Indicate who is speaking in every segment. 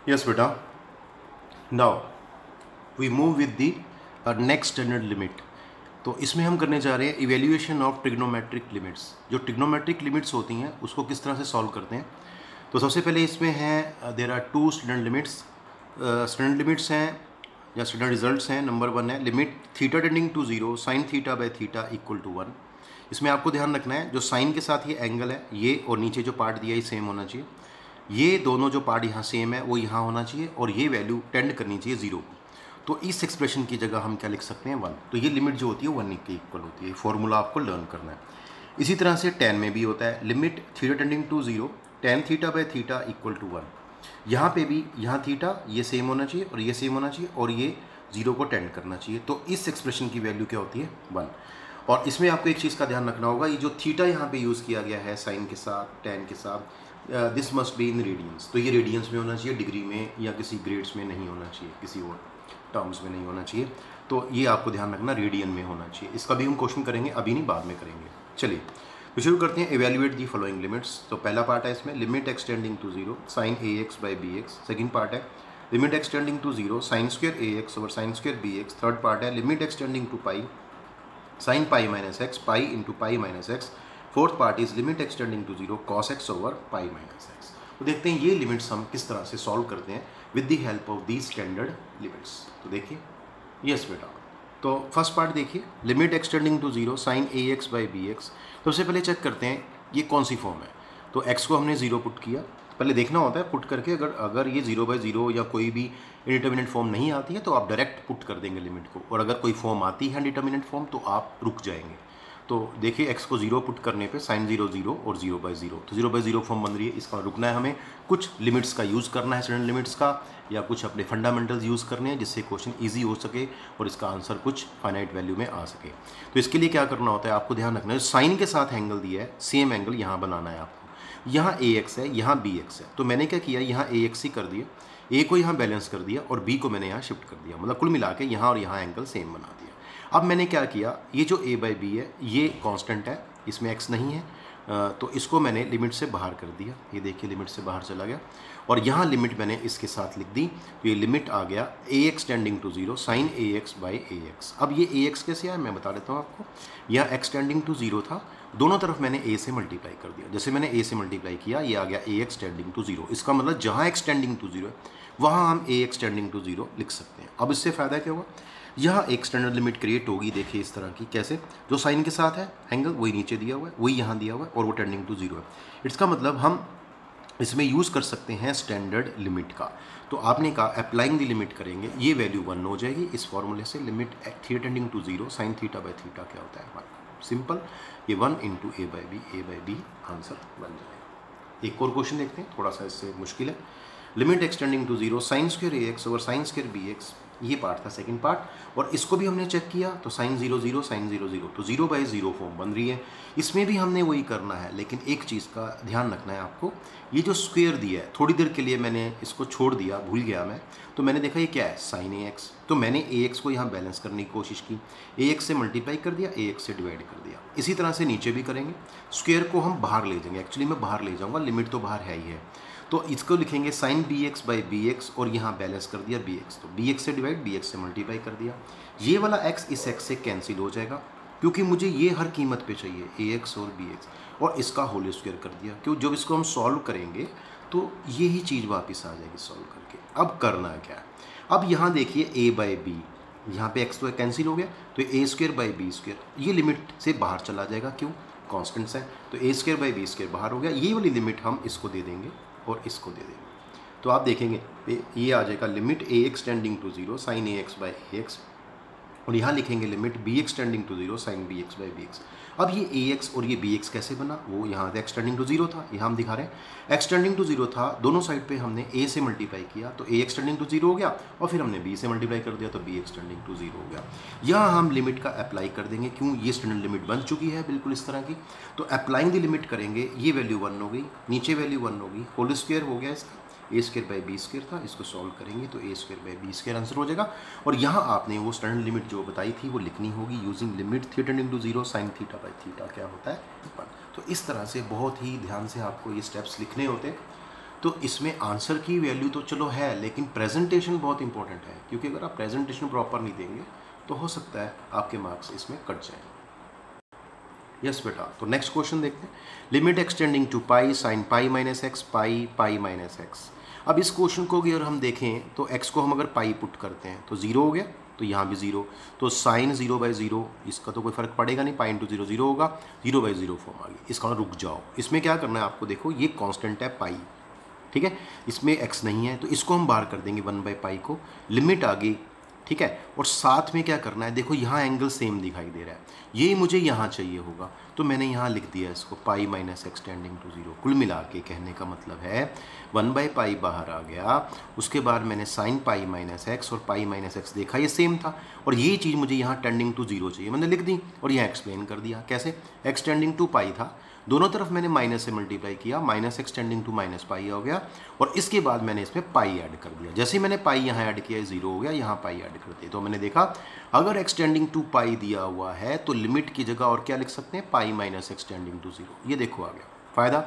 Speaker 1: Yes बेटा, now we move with the next standard limit. तो इसमें हम करने जा रहे हैं इवेल्युएशन ऑफ ट्रिग्नोमेट्रिक लिमिट्स। जो ट्रिग्नोमेट्रिक लिमिट्स होती हैं उसको किस तरह से सॉल्व करते हैं। तो सबसे पहले इसमें है there are two standard limits. Standard limits हैं या स्टैंडर्ड रिजल्ट्स हैं। नंबर 1 है limit theta tending to 0 sine theta by theta equal to 1। इसमें आपको ध्यान रखना है जो साइन के साथ ये एंगल है ये और नीचे जो पार्ट दिया है ये सेम होना चाहिए। ये दोनों जो पार्ट यहाँ सेम है वो यहाँ होना चाहिए और ये वैल्यू टेंड करनी चाहिए 0 को। तो इस एक्सप्रेशन की जगह हम क्या लिख सकते हैं 1। तो ये लिमिट जो होती है 1 के इक्वल होती है। फॉर्मूला आपको लर्न करना है। इसी तरह से tan में भी होता है limit theta tending to 0 tan theta by theta equal to 1। यहाँ पे भी यहाँ थीटा ये सेम होना चाहिए और ये सेम होना चाहिए और ये 0 को टेंड करना चाहिए। तो इस एक्सप्रेशन की वैल्यू क्या होती है 1। और इसमें आपको एक चीज़ का ध्यान रखना होगा, ये जो थीटा यहाँ पे यूज़ किया गया है साइन के साथ tan के साथ, this must be in radians. तो ये रेडियंस में होना चाहिए, डिग्री में या किसी ग्रेड्स में नहीं होना चाहिए, किसी और टर्म्स में नहीं होना चाहिए। तो ये आपको ध्यान रखना रेडियन में होना चाहिए। इसका भी हम क्वेश्चन करेंगे, अभी नहीं बाद में करेंगे। चलिए तो शुरू करते हैं। Evaluate the following limits. तो पहला पार्ट है इसमें limit x tending to 0 sine ax by bx। Second part है limit x tending to 0 sine square ax over sine square bx। Third part है limit x tending to pi sine pi minus x pi into pi minus x. Fourth part is limit x tending to 0 cos x over pi minus x. तो देखते हैं ये limits हम किस तरह से solve करते हैं with the help of the standard limits. तो देखिए यस बेटा, तो फर्स्ट पार्ट देखिए limit x tending to 0 sine ax by bx। सबसे पहले चेक करते हैं ये कौन सी फॉर्म है। तो x को हमने 0 पुट किया, पहले देखना होता है पुट करके। अगर ये 0/0 या कोई भी इंडिटर्मिनेंट फॉर्म नहीं आती है तो आप डायरेक्ट पुट कर देंगे लिमिट को, और अगर कोई फॉर्म आती है डिटर्मिनेंट फॉर्म तो आप रुक जाएंगे। तो देखिए x को 0 पुट करने पे साइन 0 0 और 0/0, तो 0/0 फॉर्म बन रही है। इसका रुकना है, हमें कुछ लिमिट्स का यूज़ करना है, स्टैंडर्ड लिमिट्स का, या कुछ अपने फंडामेंटल्स यूज़ करने हैं जिससे क्वेश्चन ईजी हो सके और इसका आंसर कुछ फाइनाइट वैल्यू में आ सके। तो इसके लिए क्या करना होता है आपको ध्यान रखना है, साइन के साथ एंगल दिया है सेम एंगल यहाँ बनाना है आपको। यहाँ ax है यहाँ bx है, तो मैंने क्या किया यहाँ ax ही कर दिया, a को यहाँ बैलेंस कर दिया और b को मैंने यहाँ शिफ्ट कर दिया, मतलब कुल मिला के यहाँ और यहाँ एंगल सेम बना दिया। अब मैंने क्या किया, ये जो a बाई b है ये कांस्टेंट है, इसमें x नहीं है, तो इसको मैंने लिमिट से बाहर कर दिया। ये देखिए लिमिट से बाहर चला गया और यहाँ लिमिट मैंने इसके साथ लिख दी। तो ये लिमिट आ गया ax tending to 0 sine ax by ax। अब ये ax कैसे आया मैं बता देता हूँ आपको। यहाँ x टेंडिंग टू 0 था, दोनों तरफ मैंने a से मल्टीप्लाई कर दिया। जैसे मैंने a से मल्टीप्लाई किया ये आ गया ax टेंडिंग टू 0। इसका मतलब जहाँ x टेंडिंग टू 0 है वहाँ हम ax टेंडिंग टू 0 लिख सकते हैं। अब इससे फ़ायदा क्या हुआ, यहाँ एक स्टैंडर्ड लिमिट क्रिएट होगी। देखिए इस तरह की, कैसे, जो साइन के साथ है एंगल वही नीचे दिया हुआ है, वही यहाँ दिया हुआ है और वो टेंडिंग टू 0 है। इसका मतलब हम इसमें यूज़ कर सकते हैं स्टैंडर्ड लिमिट का। तो आपने कहा अप्लाइंग द लिमिट करेंगे, ये वैल्यू 1 हो जाएगी इस फॉर्मूले से। Limit theta tending to 0 sine theta by theta क्या होता है 1। सिंपल, ये 1 into a by B answer बन जाएगा। एक और क्वेश्चन देखते हैं, थोड़ा सा इससे मुश्किल है। Limit x tending to 0 sine square ax over sine square bx, ये पार्ट था सेकंड पार्ट। और इसको भी हमने चेक किया तो साइन 0 0 साइन 0 0, तो 0/0 फॉर्म बन रही है। इसमें भी हमने वही करना है, लेकिन एक चीज़ का ध्यान रखना है आपको, ये जो स्क्वायर दिया है थोड़ी देर के लिए मैंने इसको छोड़ दिया, भूल गया मैं, तो मैंने देखा ये क्या है साइन ax। तो मैंने ax को यहाँ बैलेंस करने की कोशिश की, ax से मल्टीप्लाई कर दिया, ax से डिवाइड कर दिया। इसी तरह से नीचे भी करेंगे, स्क्वायर को हम बाहर ले जाएंगे, एक्चुअली मैं बाहर ले जाऊँगा, लिमिट तो बाहर है ही है। तो इसको लिखेंगे साइन bx बाई bx और यहाँ बैलेंस कर दिया bx, तो bx से डिवाइड bx से मल्टीप्लाई कर दिया। ये वाला x इस x से कैंसिल हो जाएगा क्योंकि मुझे ये हर कीमत पे चाहिए ax और bx, और इसका होल स्क्वायर कर दिया। क्यों, जब इसको हम सॉल्व करेंगे तो यही चीज़ वापस आ जाएगी सॉल्व करके। अब करना क्या है, अब यहाँ देखिए a बाई बी, यहाँ पे x तो कैंसिल हो गया, तो a square by B square ये लिमिट से बाहर चला जाएगा, क्यों, कॉन्स्टेंट्स है, तो a square by B square बाहर हो गया। ये वाली लिमिट हम इसको दे देंगे और इसको दे देंगे, तो आप देखेंगे ये आ जाएगा limit ax tending to 0 sine ax by ax, और यहाँ लिखेंगे limit bx tending to 0 sine bx by bx। अब ये ax और ये bx कैसे बना, वो यहाँ x टेंडिंग टू 0 था, यहाँ हम दिखा रहे हैं x टेंडिंग टू 0 था, दोनों साइड पे हमने a से मल्टीप्लाई किया तो ax टेंडिंग टू 0 हो गया, और फिर हमने b से मल्टीप्लाई कर दिया तो bx टेंडिंग टू 0 हो गया। यहाँ हम लिमिट का अप्लाई कर देंगे, क्यों, ये स्टैंडर्ड लिमिट बन चुकी है बिल्कुल इस तरह की। तो अप्लाइंग द लिमिट करेंगे, ये वैल्यू 1 हो गई, नीचे वैल्यू 1 होगी, होल स्क्वायर हो गया इसका, A square by B square था, इसको सॉल्व करेंगे तो A square by B square answer हो जाएगा। और यहाँ आपने वो स्टैंडर्ड लिमिट जो बताई थी वो लिखनी होगी using limit theta tending to 0 sine theta by theta क्या होता है 1। तो इस तरह से बहुत ही ध्यान से आपको ये स्टेप्स लिखने होते हैं। तो इसमें आंसर की वैल्यू तो चलो है, लेकिन प्रेजेंटेशन बहुत इंपॉर्टेंट है, क्योंकि अगर आप प्रेजेंटेशन प्रॉपर नहीं देंगे तो हो सकता है आपके मार्क्स इसमें कट जाएं। यस बेटा, तो नेक्स्ट क्वेश्चन देखते हैं। Limit x tending to pi sine pi minus x pi pi minus x. अब इस क्वेश्चन को अगर हम देखें तो x को हम अगर पाई पुट करते हैं तो 0 हो गया, तो यहाँ भी 0, तो साइन 0/0 इसका तो कोई फर्क पड़ेगा नहीं, पाई इंटू 0 0 होगा, 0/0 फॉर्म आ गई। इसका रुक जाओ, इसमें क्या करना है आपको, देखो ये कांस्टेंट है पाई, ठीक है, इसमें x नहीं है तो इसको हम बाहर कर देंगे 1/पाई को, लिमिट आ गई, ठीक है। और साथ में क्या करना है, देखो यहाँ एंगल सेम दिखाई दे रहा है, ये मुझे यहाँ चाहिए होगा, तो मैंने यहाँ लिख दिया इसको pi minus x tending to 0। कुल मिला के कहने का मतलब है 1/पाई बाहर आ गया, उसके बाद मैंने साइन पाई माइनस एक्स और पाई माइनस एक्स देखा ये सेम था, और ये चीज़ मुझे यहाँ टेंडिंग टू 0 चाहिए, मैंने लिख दी और यहाँ एक्सप्लेन कर दिया कैसे। एक्स टेंडिंग टू पाई था, दोनों तरफ मैंने माइनस से मल्टीप्लाई किया, minus x tending to minus pi हो गया, और इसके बाद मैंने इसमें पाई ऐड कर दिया। जैसे ही मैंने पाई यहाँ ऐड किया 0 हो गया, यहाँ पाई ऐड कर दिया, तो मैंने देखा अगर एक्स टेंडिंग टू पाई दिया हुआ है तो लिमिट की जगह और क्या लिख सकते हैं, pi minus x tending to 0। ये देखो आ गया फ़ायदा,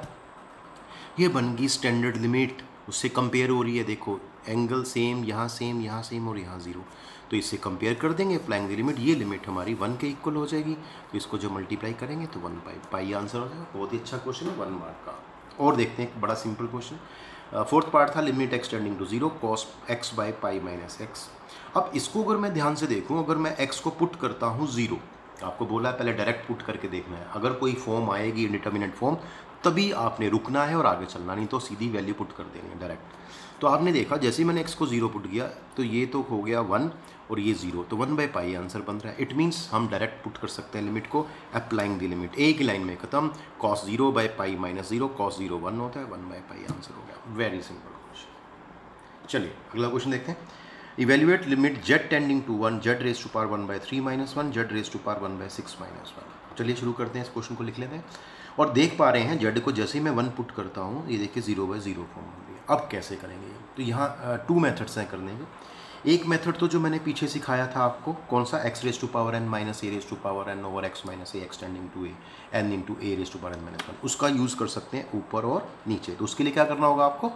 Speaker 1: ये बन गई स्टैंडर्ड लिमिट, उससे कंपेयर हो रही है, देखो एंगल सेम, यहाँ सेम, यहाँ सेम और यहाँ 0, तो इससे कंपेयर कर देंगे अप्लाइंग द लिमिट, ये लिमिट हमारी 1 के इक्वल हो जाएगी, तो इसको जो मल्टीप्लाई करेंगे तो 1/पाई आंसर हो जाएगा। बहुत ही अच्छा क्वेश्चन है, 1 मार्क का। और देखते हैं एक बड़ा सिंपल क्वेश्चन, फोर्थ पार्ट था limit x tending to 0 cos x by pi minus x. अब इसको अगर मैं ध्यान से देखूँ, अगर मैं x को पुट करता हूँ 0, आपको बोला है पहले डायरेक्ट पुट करके देखना है, अगर कोई फॉर्म आएगी इंडिटर्मिनेट फॉर्म तभी आपने रुकना है और आगे चलना, नहीं तो सीधी वैल्यू पुट कर देंगे डायरेक्ट। तो आपने देखा जैसे ही मैंने x को 0 पुट किया तो ये तो हो गया 1 और ये 0, तो 1/पाई आंसर बन रहा है। इट मीन्स हम डायरेक्ट पुट कर सकते हैं लिमिट को, अप्लाइंग द लिमिट, एक ही लाइन में खत्म, cos 0/पाई माइनस 0, cos 0 1 होता है, 1/पाई आंसर हो गया। Very simple question. चलिए अगला क्वेश्चन देखते हैं। Evaluate limit z tending to 1 z raise to power 1/3 minus 1 z raise to power 1/6 minus 1। चलिए शुरू करते हैं, इस क्वेश्चन को लिख लेते हैं। और देख पा रहे हैं z को जैसे ही मैं 1 पुट करता हूँ ये देखिए 0/0 फॉर्म हो गया। अब कैसे करेंगे, तो यहाँ 2 मेथड्स हैं करने के। एक मेथड तो जो मैंने पीछे सिखाया था आपको, कौन सा, x raise to power n minus a raise to power n over x minus a x tending to a n into a raise to power n minus 1, उसका यूज़ कर सकते हैं ऊपर और नीचे। तो उसके लिए क्या करना होगा आपको,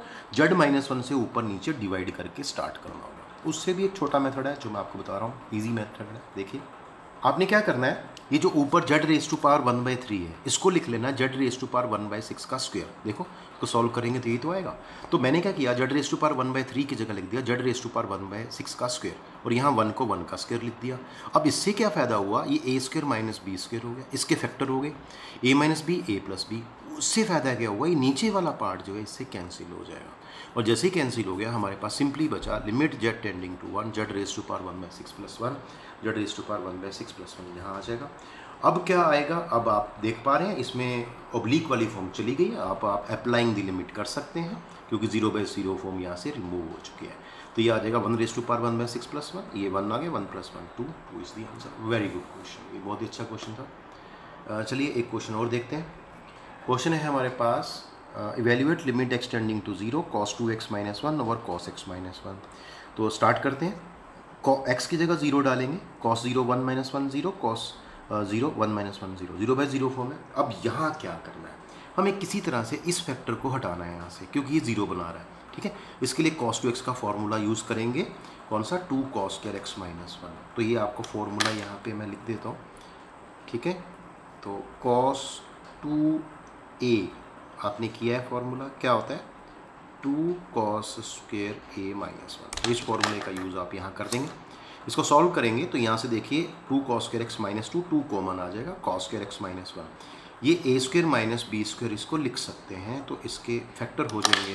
Speaker 1: z-1 से ऊपर नीचे डिवाइड करके स्टार्ट करना होगा। उससे भी एक छोटा मेथड है जो मैं आपको बता रहा हूँ, ईजी मेथड है। देखिए आपने क्या करना है, ये जो ऊपर z रेज टू पावर 1/3 है इसको लिख लेना z रेज टू पावर 1/6 का स्क्वायर। देखो तो सॉल्व करेंगे तो यही तो आएगा। तो मैंने क्या किया, z रेज टू पावर 1/3 की जगह लिख दिया z रेज टू पावर 1/6 का स्क्वायर, और यहाँ 1 को 1 का स्क्वायर लिख दिया। अब इससे क्या फ़ायदा हुआ, ये a square minus B square हो गया, इसके फैक्टर हो गए a minus B a plus B. उससे फ़ायदा क्या हुआ, ये नीचे वाला पार्ट जो है इससे कैंसिल हो जाएगा, और जैसे ही कैंसिल हो गया हमारे पास सिंपली बचा limit z tending to 1 z raise to power 1/6 plus 1 z raise to power 1/6 plus 1 यहाँ आ जाएगा। अब क्या आएगा, अब आप देख पा रहे हैं इसमें ओब्लिक वाली फॉर्म चली गई है, आप अप्लाइंग द लिमिट कर सकते हैं क्योंकि 0/0 फॉर्म यहाँ से रिमूव हो चुकी है। तो ये आ जाएगा 1 रेज टू पावर 1/6 प्लस 1, ये 1 आ गया, 1 + 1 2 is the answer. Very good question, ये बहुत ही अच्छा क्वेश्चन था। चलिए एक क्वेश्चन और देखते हैं। क्वेश्चन है हमारे पास, evaluate limit x tending to 0 cos 2x minus 1 over cos x minus 1। तो स्टार्ट करते हैं, x की जगह 0 डालेंगे, cos 0 1 - 1 0, cos 0 1 - 1 0, 0/0 फॉर्म है। अब यहाँ क्या करना है, हमें किसी तरह से इस फैक्टर को हटाना है यहाँ से क्योंकि ये 0 बना रहा है, ठीक है। इसके लिए cos 2x का फॉर्मूला यूज़ करेंगे, कौन सा, 2 cos square x माइनस 1। तो ये आपको फॉर्मूला यहाँ पे मैं लिख देता हूँ, ठीक है। तो cos 2a आपने किया है, फॉर्मूला क्या होता है 2 cos square a माइनस 1। इस फॉर्मूले का यूज़ आप यहाँ कर देंगे। इसको सॉल्व करेंगे तो यहाँ से देखिए 2 cos square x minus 2 common आ जाएगा, cos square x माइनस 1। ये a square minus B square इसको लिख सकते हैं, तो इसके फैक्टर हो जाएंगे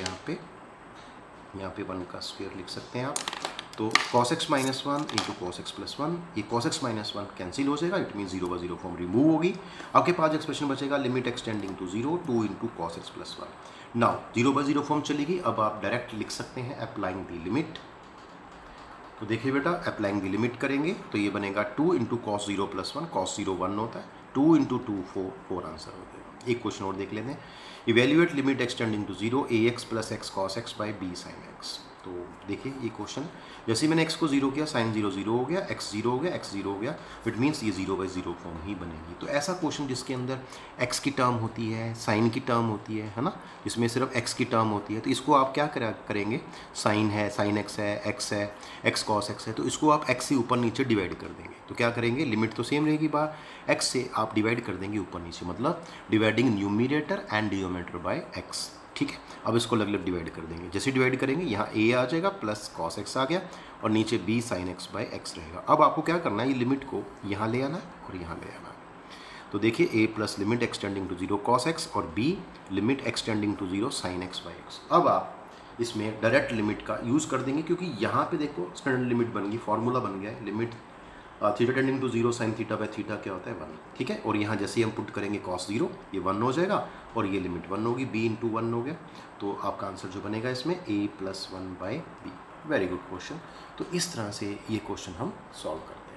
Speaker 1: यहाँ पे 1 का स्क्वायर लिख सकते हैं आप। तो cos x minus 1 into cos x plus 1, ये cos x माइनस 1 कैंसिल हो जाएगा, इट मीन 0/0 फॉर्म रिमूव होगी। आपके पास एक्सप्रेशन बचेगा limit x tending to 0 2 into cos x plus 1। Now 0/0 form चलेगी, अब आप डायरेक्ट लिख सकते हैं अप्लाइंग द लिमिट। तो देखिए बेटा, अप्लाइंग द लिमिट करेंगे तो ये बनेगा 2 इंटू cos 0 प्लस 1, cos 0 1 होता है, 2 इंटू 2 4 आंसर हो जाएगा। एक क्वेश्चन और देख लेते हैं, evaluate limit x tending to 0 ax plus x cos x by b sin x। तो देखिए ये क्वेश्चन, जैसे ही मैंने x को 0 किया साइन 0 0 हो गया, x 0 हो गया, x 0 हो गया, इट मीन्स ये 0/0 फॉर्म ही बनेगी। तो ऐसा क्वेश्चन जिसके अंदर x की टर्म होती है, साइन की टर्म होती है ना, इसमें सिर्फ x की टर्म होती है, तो इसको आप क्या करेंगे, साइन है, साइन x है, x cos x है, तो इसको आप x से ऊपर नीचे डिवाइड कर देंगे। तो क्या करेंगे, लिमिट तो सेम रहेगी बाहर, x से आप डिवाइड कर देंगे ऊपर नीचे, मतलब dividing numerator and denominator by x। ठीक है, अब इसको अलग अलग डिवाइड कर देंगे। जैसे डिवाइड करेंगे यहाँ a आ जाएगा प्लस cos x आ गया और नीचे b sin x by x रहेगा। अब आपको क्या करना है, ये लिमिट को यहाँ ले आना और यहाँ ले आना। तो देखिए a plus limit x tending to 0 cos x और b limit x tending to 0 sin x by x। अब आप इसमें डायरेक्ट लिमिट का यूज़ कर देंगे, क्योंकि यहाँ पे देखो स्टैंडर्ड लिमिट बन गई, फॉर्मूला बन गया है, limit theta tending to 0 sin theta by theta क्या होता है 1। ठीक है, और यहाँ जैसे ही हम पुट करेंगे cos 0 ये 1 हो जाएगा और ये लिमिट 1 होगी, b इंटू 1 हो गया। तो आपका आंसर जो बनेगा इसमें a plus 1 by b। Very good question. तो इस तरह से ये क्वेश्चन हम सॉल्व करते हैं।